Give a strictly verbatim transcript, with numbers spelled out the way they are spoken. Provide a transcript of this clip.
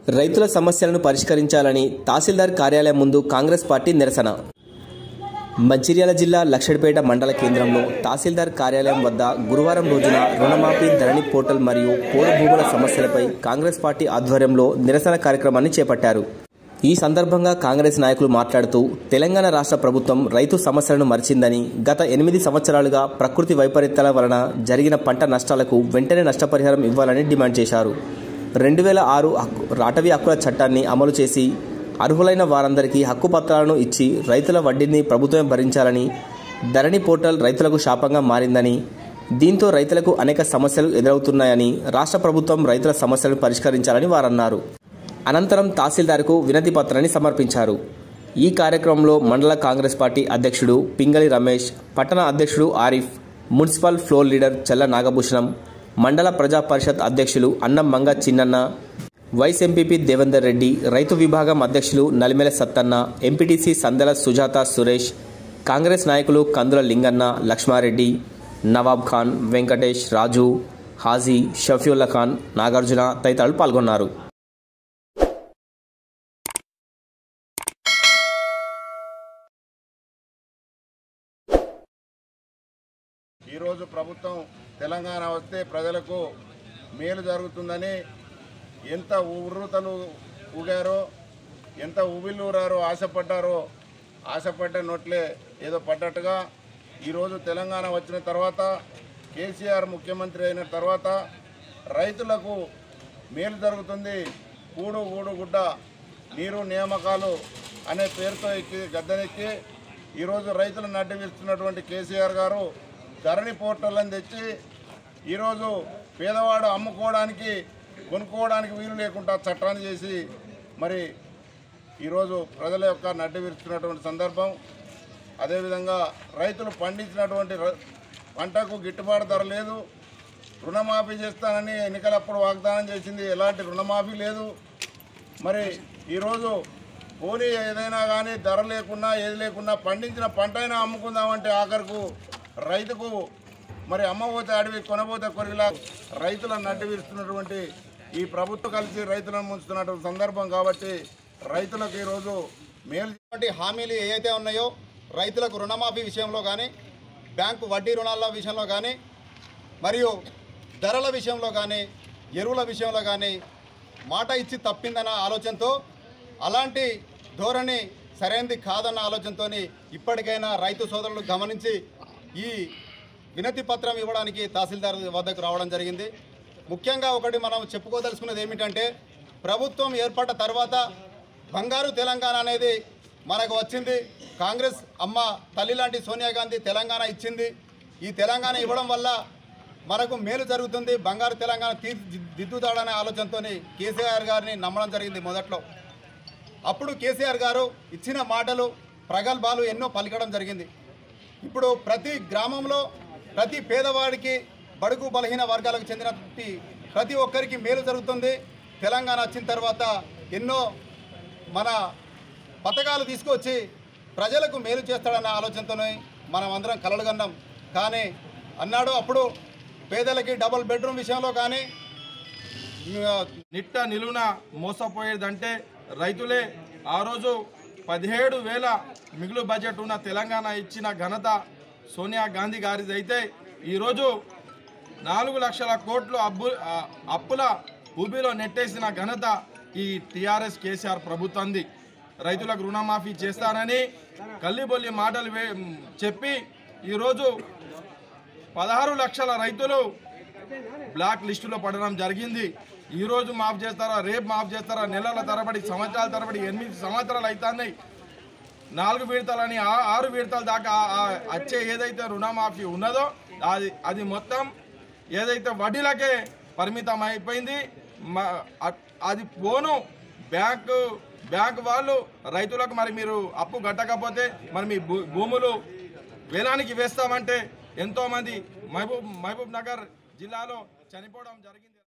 రైతుల సమస్యలను పరిష్కరించాలని తహసీల్దార్ కార్యాలయం ముందు కాంగ్రెస్ పార్టీ నిరసన. మంచిర్యాల జిల్లా లక్షడిపేట మండల కేంద్రంలో తహసీల్దార్ కార్యాలయం వద్ద గురువారం రోజున రుణమాఫీ, ధరణి పోర్టల్ మరియు పోడు భూముల సమస్యలపై కాంగ్రెస్ పార్టీ ఆధ్వర్యంలో నిరసన కార్యక్రమాన్ని చేపట్టారు. ఈ సందర్భంగా కాంగ్రెస్ నాయకులు మాట్లాడుతూ తెలంగాణ రాష్ట్ర ప్రభుత్వం రైతు సమస్యలను మరిచిందని, గత ఎనిమిది సంవత్సరాలుగా ప్రకృతి వైపరీత్యాల వలన జరిగిన పంట నష్టాలకు వెంటనే నష్టపరిహారం ఇవ్వాలని డిమాండ్ చేశారు. రెండు వేల ఆరు రాటవీ హక్కుల చట్టాన్ని అమలు చేసి అర్హులైన వారందరికీ హక్కు పత్రాలను ఇచ్చి రైతుల వడ్డీని ప్రభుత్వం భరించాలని, ధరణి పోర్టల్ రైతులకు శాపంగా మారిందని, దీంతో రైతులకు అనేక సమస్యలు ఎదురవుతున్నాయని రాష్ట్ర ప్రభుత్వం రైతుల సమస్యలను పరిష్కరించాలని వారన్నారు. అనంతరం తహసీల్దార్కు వినతి పత్రాన్ని సమర్పించారు. ఈ కార్యక్రమంలో మండల కాంగ్రెస్ పార్టీ అధ్యక్షుడు పింగళి రమేష్, పట్టణ అధ్యక్షుడు ఆరిఫ్, మున్సిపల్ ఫ్లోర్ లీడర్ చల్ల నాగభూషణం, మండల ప్రజా పరిషత్ అధ్యక్షులు అన్నం మంగ చిన్నన్న, వైస్ ఎంపీపీ దేవేందర్ రెడ్డి, రైతు విభాగం అధ్యక్షులు నలిమెల సత్తన్న, ఎంపీటీసీ సందెల సుజాత సురేష్, కాంగ్రెస్ నాయకులు కందుల లింగన్న, లక్ష్మారెడ్డి, నవాబ్ ఖాన్, వెంకటేష్, రాజు, హాజీ, షఫీవుల్లా ఖాన్, నాగార్జున తదితరులు పాల్గొన్నారు. ఈరోజు ప్రభుత్వం తెలంగాణ వస్తే ప్రజలకు మేలు జరుగుతుందని ఎంత ఉర్రూతలు ఊగారో, ఎంత ఉబిల్లూరారో, ఆశపడ్డారో, ఆశపడ్డ నోట్లే ఏదో పడ్డట్టుగా ఈరోజు తెలంగాణ వచ్చిన తర్వాత, కేసీఆర్ ముఖ్యమంత్రి అయిన తర్వాత రైతులకు మేలు జరుగుతుంది, కూడు ఊడు గుడ్డ నీరు నియామకాలు అనే పేరుతో ఎక్కి గద్దెనెక్కి ఈరోజు రైతులను అడ్డగిస్తున్నటువంటి కేసీఆర్ గారు ధరణి పోర్టల్ అని తెచ్చి ఈరోజు పేదవాడు అమ్ముకోవడానికి, కొనుక్కోవడానికి వీలు లేకుండా చట్టాన్ని చేసి మరి ఈరోజు ప్రజల యొక్క నడ్డి విరుస్తున్నటువంటి సందర్భం. అదేవిధంగా రైతులు పండించినటువంటి పంటకు గిట్టుబాటు ధర లేదు. రుణమాఫీ చేస్తానని ఎన్నికలప్పుడు వాగ్దానం చేసింది, ఎలాంటి రుణమాఫీ లేదు. మరి ఈరోజు పోనీ ఏదైనా కానీ ధర లేకున్నా ఏది లేకున్నా పండించిన పంట అయినా అమ్ముకుందామంటే ఆఖరుకు రైతుకు మరి అమ్మబోతే అడవి, కొనబోతే కొరిగిలా రైతులను నడ్డి విరుస్తున్నటువంటి ఈ ప్రభుత్వం కలిసి రైతులను ముంచుతున్నటువంటి సందర్భం. కాబట్టి రైతులకు ఈరోజు మేలు హామీలు ఏవైతే ఉన్నాయో, రైతులకు రుణమాఫీ విషయంలో కానీ, బ్యాంకు వడ్డీ రుణాల విషయంలో కానీ, మరియు ధరల విషయంలో కానీ, ఎరువుల విషయంలో కానీ మాట ఇచ్చి తప్పిందన్న ఆలోచనతో, అలాంటి ధోరణి సరైనది కాదన్న ఆలోచనతో ఇప్పటికైనా రైతు సోదరులు గమనించి ఈ వినతి పత్రం ఇవ్వడానికి తహసీల్దార్ వద్దకు రావడం జరిగింది. ముఖ్యంగా ఒకటి మనం చెప్పుకోదలుచుకున్నది ఏమిటంటే, ప్రభుత్వం ఏర్పడ్డ తర్వాత బంగారు తెలంగాణ అనేది మనకు వచ్చింది. కాంగ్రెస్ అమ్మ తల్లి లాంటి సోనియా గాంధీ తెలంగాణ ఇచ్చింది. ఈ తెలంగాణ ఇవ్వడం వల్ల మనకు మేలు జరుగుతుంది, బంగారు తెలంగాణ తీర్చిదిద్దుతాడనే ఆలోచనతో కేసీఆర్ గారిని నమ్మడం జరిగింది మొదట్లో. అప్పుడు కేసీఆర్ గారు ఇచ్చిన మాటలు, ప్రగల్భాలు ఎన్నో పలికడం జరిగింది. ఇప్పుడు ప్రతి గ్రామంలో ప్రతి పేదవాడికి, బడుగు బలహీన వర్గాలకు చెందిన ప్రతి ఒక్కరికి మేలు జరుగుతుంది. తెలంగాణ వచ్చిన తర్వాత ఎన్నో మన పథకాలు తీసుకొచ్చి ప్రజలకు మేలు చేస్తాడన్న ఆలోచనతోనే మనం అందరం కలలుగన్నాం. కానీ అన్నాడు అప్పుడు పేదలకి డబుల్ బెడ్రూమ్ విషయంలో కానీ నిట్ట నిలువున మోసపోయేదంటే రైతులే. ఆ రోజు పదిహేడు వేల మిగులు బడ్జెట్ ఉన్న తెలంగాణ ఇచ్చిన ఘనత సోనియా గాంధీ గారిది అయితే, ఈరోజు నాలుగు లక్షల కోట్లు అబ్బు అప్పుల ఊబిలో నెట్టేసిన ఘనత ఈ టీఆర్ఎస్ కేసీఆర్ ప్రభుత్వంది. రైతులకు రుణమాఫీ చేస్తానని కల్లిబొల్లి మాటలు చెప్పి ఈరోజు పదహారు లక్షల రైతులు బ్లాక్ లిస్టులో పడడం జరిగింది. ఈరోజు మాఫ్ చేస్తారా, రేపు మాఫ్ చేస్తారా, నెలల తరబడి, సంవత్సరాల తరబడి, ఎనిమిది సంవత్సరాలు అవుతున్నాయి. నాలుగు విడతలని ఆరు విడతల దాకా వచ్చే ఏదైతే రుణమాఫీ ఉన్నదో అది అది మొత్తం ఏదైతే వడ్డీలకే పరిమితం అయిపోయింది. అది పోను బ్యాంకు బ్యాంకు వాళ్ళు రైతులకు మరి మీరు అప్పు కట్టకపోతే మరి మీ భూములు వేలానికి వేస్తామంటే ఎంతోమంది మహబూబ్ మహబూబ్ నగర్ జిల్లాలో చనిపోవడం జరిగింది.